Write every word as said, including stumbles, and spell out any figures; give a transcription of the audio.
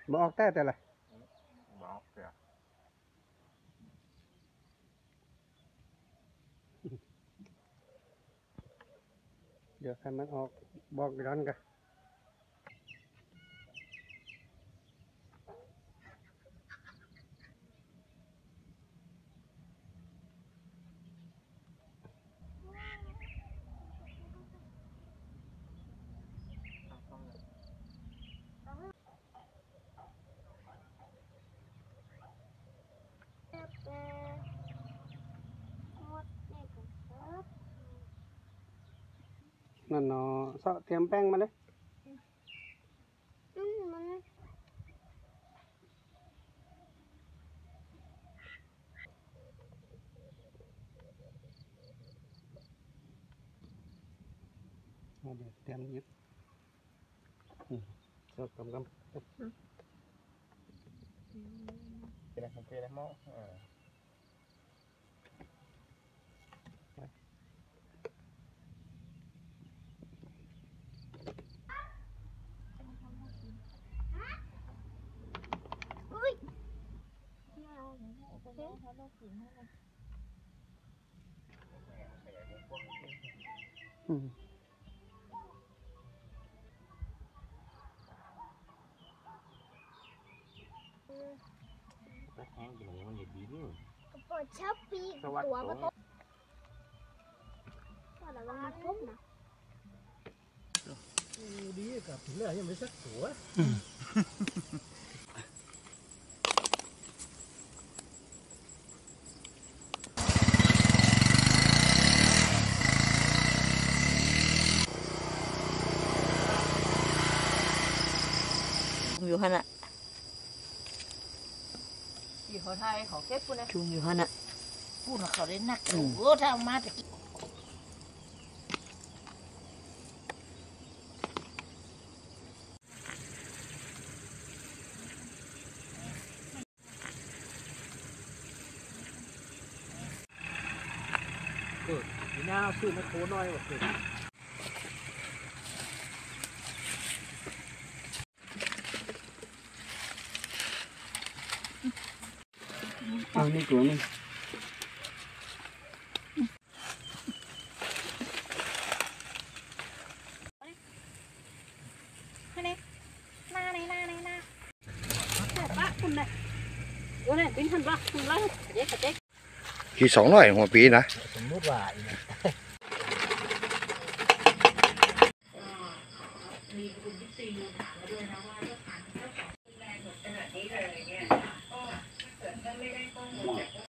บอกแต่แต่ละบอกแต่เดี๋ยวให้มันออกบอกร้อนกันนั่นเนาะเสาะเตรียมแป้งมาเลยเดี๋ยวเตรียมยึดเสาะกำกำเป็นอะไรเป็นอะไรหม้ออืมแห้งอยู่มันอย่าดีนี่ปวดชับปีกตัวก็ต้องว่าแต่ว่ามันพุ่มนะดีกับถึงแล้วยังไม่สักตัวอยู่ขนาดอยู่เขาไทยเขาเก็บกูนะจุงอยู่ขนาดพูดว่าเขาได้นักโอ้โหถ้ามาแต่กี้ทีหน้าซื้อมาโคน้อยกว่าเดิมเอานี่ตัวนึงหน้าในหน้าในหน้าแต่ปะคุณน่ะวันนั้นเป็นทันปะคุณไล่เด็กเด็กกี่สองร้อยหัวปีนะสมมติว่าอีกมีคุณที่ซีถามมาด้วยนะว่าถ้าผ่านถ้าผ่านแรงหมดขนาดนี้เลยเนี่ยก็ถ้าเกิดว่าไม่ได้ข้อมูลจาก